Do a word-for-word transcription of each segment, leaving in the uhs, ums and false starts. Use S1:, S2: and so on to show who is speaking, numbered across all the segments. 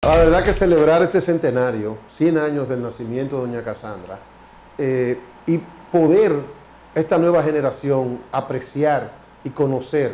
S1: La verdad que celebrar este centenario, cien años del nacimiento de doña Casandra, eh, y poder esta nueva generación apreciar y conocer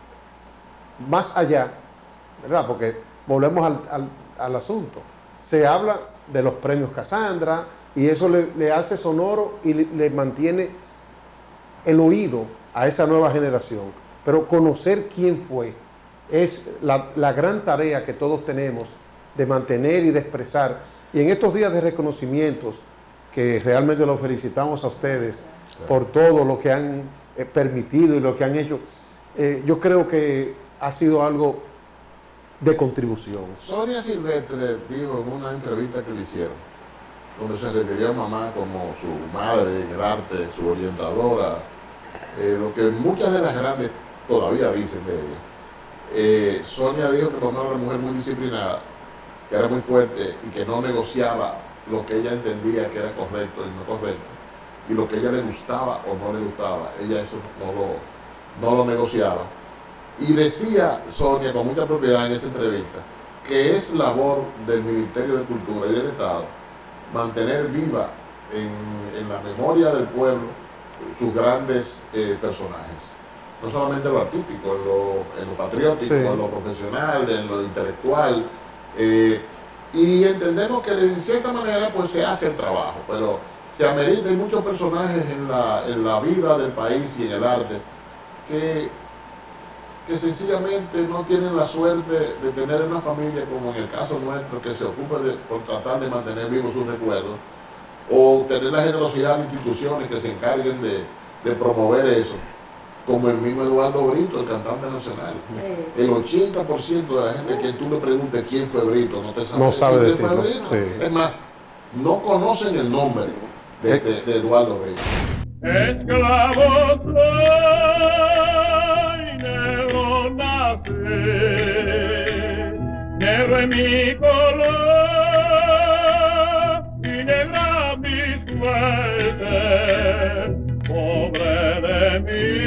S1: más allá, ¿verdad? Porque volvemos al, al, al asunto. Se habla de los premios Casandra y eso le, le hace sonoro y le, le mantiene el oído a esa nueva generación. Pero conocer quién fue es la, la gran tarea que todos tenemos de mantener y de expresar. Y en estos días de reconocimientos, que realmente los felicitamos a ustedes por todo lo que han eh, permitido y lo que han hecho, eh, yo creo que ha sido algo de contribución.
S2: Sonia Silvestre dijo en una entrevista que le hicieron, donde se refirió a mamá como su madre en el arte, su orientadora, eh, lo que muchas de las grandes todavía dicen de ella. Eh, Sonia dijo que mamá era una mujer muy disciplinada, que era muy fuerte y que no negociaba lo que ella entendía que era correcto y no correcto, y lo que a ella le gustaba o no le gustaba, ella eso no lo, no lo negociaba. Y decía Sonia con mucha propiedad en esa entrevista que es labor del Ministerio de Cultura y del Estado mantener viva en, en la memoria del pueblo sus grandes eh, personajes. No solamente en lo artístico, en lo, en lo patriótico, sí, en lo profesional, en lo intelectual. Eh, y entendemos que en cierta manera pues se hace el trabajo, pero se amerita, hay muchos personajes en la, en la vida del país y en el arte que, que sencillamente no tienen la suerte de tener una familia como en el caso nuestro, que se ocupa de por tratar de mantener vivos sus recuerdos, o tener la generosidad de instituciones que se encarguen de, de promover eso, como el mismo Eduardo Brito, el cantante nacional. Sí. El ochenta por ciento de la gente que tú le preguntes quién fue Brito, no te sabe,
S1: no sabe
S2: decir quién fue Brito.
S1: Sí.
S2: Es más, no conocen el nombre de, de, de Eduardo Brito.
S3: Esclavo soy, negro nací, negro es mi color y negra mi suerte, pobre de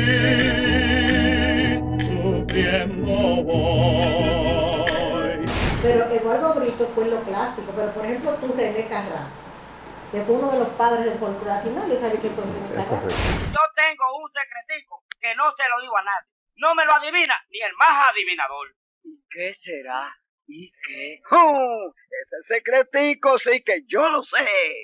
S3: mí, sufriendo voy.
S4: Pero Eduardo Brito fue lo clásico, pero por ejemplo tú, René Carrasco, que fue uno de los padres del folclore, aquí nadie sabe que fue René Carrasco.
S5: Yo tengo un secretico que no se lo digo a nadie. No me lo adivina ni el más adivinador.
S6: ¿Y qué será? ¿Y qué? ¡Oh! Ese secretico sí que yo lo sé.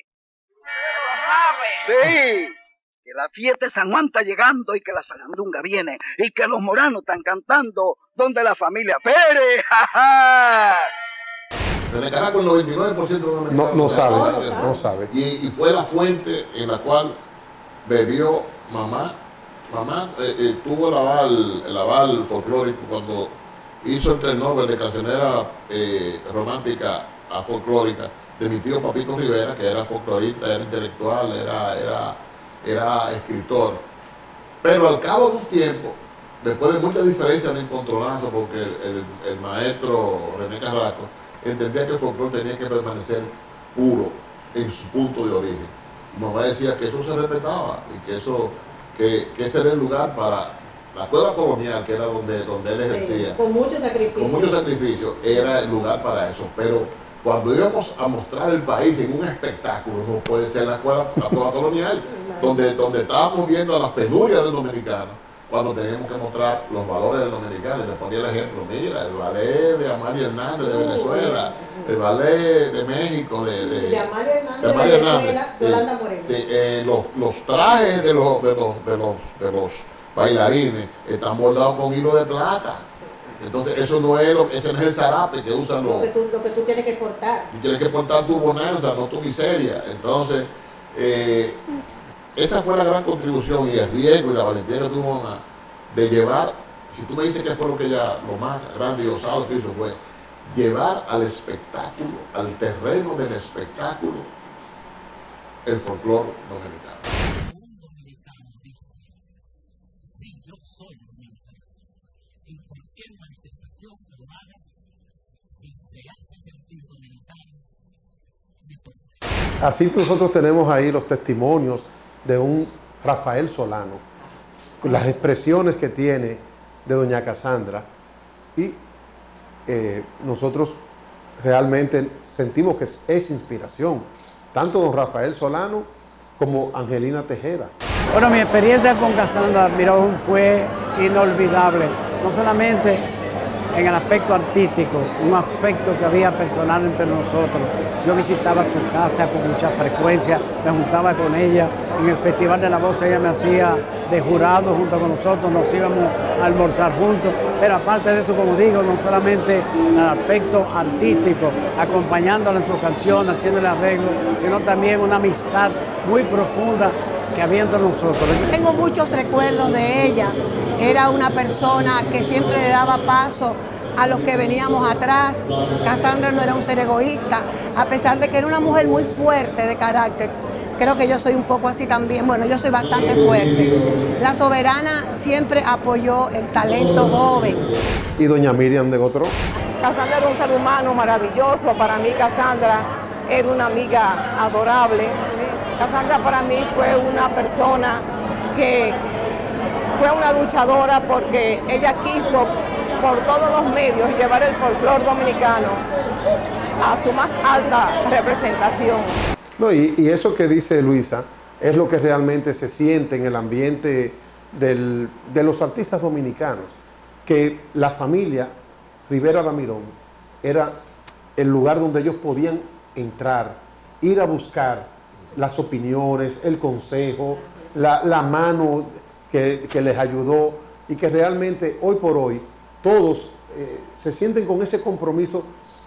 S5: ¿Lo sabe?
S6: Sí. Que la fiesta de San Juan está llegando y que la sarandunga viene y que los moranos están cantando donde la familia Pérez. ¡Ja, ja!
S2: René Carrasco, el noventa y nueve por ciento de los
S1: no, no sabe,
S2: no,
S1: no, no sabe.
S2: Y, y fue la fuente en la cual bebió mamá. Mamá eh, eh, tuvo el aval, el aval folclórico cuando hizo el turnover de cancionera eh, romántica a folclórica de mi tío Papito Rivera, que era folclorista, era intelectual, era, era, era escritor. Pero al cabo de un tiempo, después de muchas diferencias de encontronazo, porque el, el, el maestro René Carrasco entendía que el folclore tenía que permanecer puro en su punto de origen. Mi mamá decía que eso se respetaba y que eso, que, que ese era el lugar para la cueva colonial, que era donde, donde él ejercía.
S4: Sí, con mucho sacrificio.
S2: Con mucho sacrificio, era el lugar para eso. Pero cuando íbamos a mostrar el país en un espectáculo, no puede ser la cueva, la cueva colonial, donde, donde estábamos viendo a las penurias del dominicano, cuando teníamos que mostrar los valores del dominicano. Y les ponía el ejemplo, mira, el ballet de Amari Hernández de Venezuela, el ballet de México, de, de,
S4: de Amari Hernández de,
S2: de, Amari
S4: Venezuela,
S2: Hernández,
S4: de Yolanda Moreno.
S2: Sí, eh, los, los trajes de los, de, los, de, los, de los bailarines están bordados con hilo de plata. Entonces eso no es, lo, ese no es el zarape que usan los...
S4: Lo que tú, lo que tú tienes que portar.
S2: Tú tienes que portar tu bonanza, no tu miseria. Entonces, eh, esa fue la gran contribución y el riesgo y la valentía que tuvo mamá de llevar, si tú me dices que fue lo que ella, lo más grande y osado que hizo fue llevar al espectáculo, al terreno del espectáculo, el folclore dominicano.
S7: Un dominicano dice, si yo soy dominicano, en cualquier manifestación que lo haga, si se hace sentir dominicano, me toca.
S1: Así nosotros tenemos ahí los testimonios de un Rafael Solano, con las expresiones que tiene de doña Casandra, y eh, nosotros realmente sentimos que es, es inspiración, tanto don Rafael Solano como Angelina Tejeda.
S8: Bueno, mi experiencia con Casandra Mirón fue inolvidable, no solamente en el aspecto artístico, un afecto que había personal entre nosotros. Yo visitaba su casa con mucha frecuencia, me juntaba con ella, en el Festival de la Voz ella me hacía de jurado junto con nosotros, nos íbamos a almorzar juntos, pero aparte de eso, como digo, no solamente el aspecto artístico, acompañándola en sus canciones, haciéndole arreglos, sino también una amistad muy profunda que había entre nosotros.
S9: Tengo muchos recuerdos de ella. Era una persona que siempre le daba paso a los que veníamos atrás. Casandra no era un ser egoísta, a pesar de que era una mujer muy fuerte de carácter. Creo que yo soy un poco así también. Bueno, yo soy bastante fuerte. La Soberana siempre apoyó el talento joven.
S1: ¿Y doña Miriam de Gotró?
S10: Casandra era un ser humano maravilloso. Para mí Casandra era una amiga adorable. Casandra para mí fue una persona que fue una luchadora porque ella quiso por todos los medios llevar el folclore dominicano a su más alta representación.
S1: No, y, y eso que dice Luisa es lo que realmente se siente en el ambiente del, de los artistas dominicanos, que la familia Rivera Damirón era el lugar donde ellos podían entrar, ir a buscar las opiniones, el consejo, la, la mano que, que les ayudó, y que realmente hoy por hoy todos eh, se sienten con ese compromiso,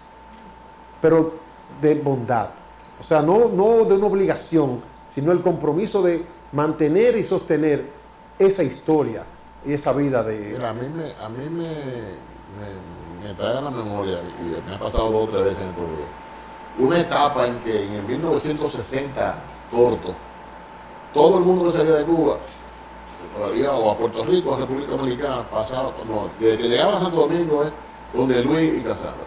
S1: pero de bondad. O sea, no, no de una obligación, sino el compromiso de mantener y sostener esa historia y esa vida de...
S2: Mira, a mí me, a mí me, me, me trae a la memoria, y me ha pasado dos o tres veces en estos días, una etapa en que en el mil novecientos sesenta, corto, todo el mundo que salía de Cuba, o a Puerto Rico, a República Dominicana, pasaba, no, desde que llegaba a Santo Domingo, eh, donde Luis y Casandra.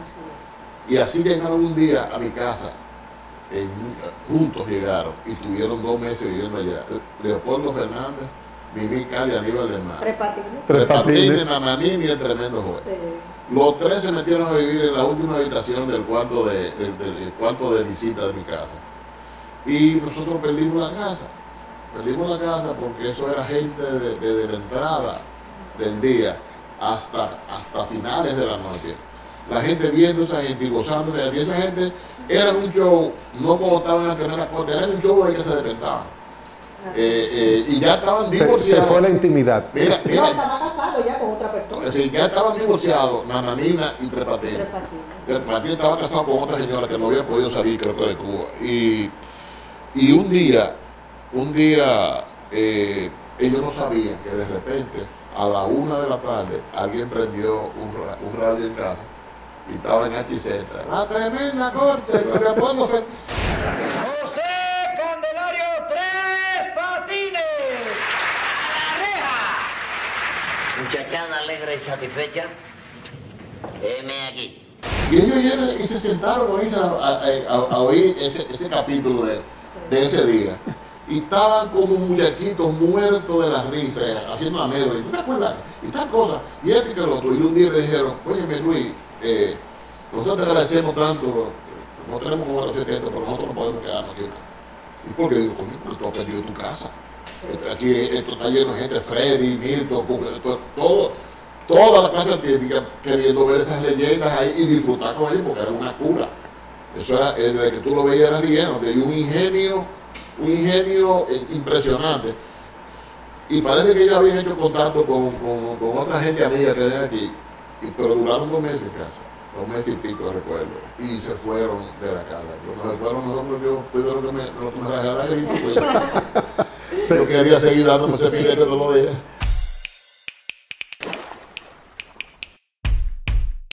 S2: Y así llegaron un día a mi casa, en, juntos llegaron, y tuvieron dos meses viviendo allá. Leopoldo Fernández, Mimi Cali, Aníbal del Mar.
S4: Tres Patines.
S2: Tres Patines, Nananín y el Tremendo Juez.
S4: Sí.
S2: Los tres se metieron a vivir en la última habitación del cuarto de, del, del cuarto de visita de mi casa. Y nosotros perdimos la casa. Perdimos la casa porque eso era gente desde de, de la entrada del día hasta, hasta finales de la noche. La gente viendo a esa gente y gozándose. Y esa gente era un show, no como estaban en la primera corte, era un show ahí que se despertaban. Eh, eh, y ya estaban divorciados.
S1: Se, se fue la intimidad.
S2: Mira, mira,
S4: no, estaba casado ya con otra persona.
S2: Sí, ya estaban divorciados, Nananina y Tres Patines.
S4: Tres Patines.
S2: Tres Patines estaba casado con otra señora que no había podido salir, creo que de Cuba. Y, y un día, un día, eh, ellos no sabían que de repente, a la una de la tarde, alguien prendió un, un radio en casa y estaba en H Z. La tremenda corte, con Leopoldo Fernández.
S5: José Candelario Tres Patines. ¡A la reja!
S11: Muchachada alegre y satisfecha, heme aquí.
S2: Y ellos llegan y se sentaron con ella a, a, a, a oír ese, ese capítulo de, de ese día. Y estaban como muchachitos muertos de la risa, haciendo anécdotas. ¿No te acuerdas? Y tal cosa. Y este que el otro. Y un día le dijeron, oye, Luis, eh, nosotros te agradecemos tanto, no tenemos como agradecer esto, pero nosotros no podemos quedarnos aquí. ¿Y por qué? Digo, coño, porque tú has perdido tu casa. Aquí esto está lleno de gente, Freddy, Milton, todo, toda la clase artística queriendo ver esas leyendas ahí y disfrutar con ellos porque era una cura. Eso era, desde que tú lo veías era riendo, te dio un ingenio, un ingenio impresionante. Y parece que ellos habían hecho contacto con, con, con otra gente amiga que había aquí, y, pero duraron dos meses en casa, dos meses y pico recuerdo, y se fueron de la casa. Cuando se fueron nosotros, yo fui de lo que me, de lo que me rajé a la grito, pues, yo quería seguir dándome ese filete todos los días.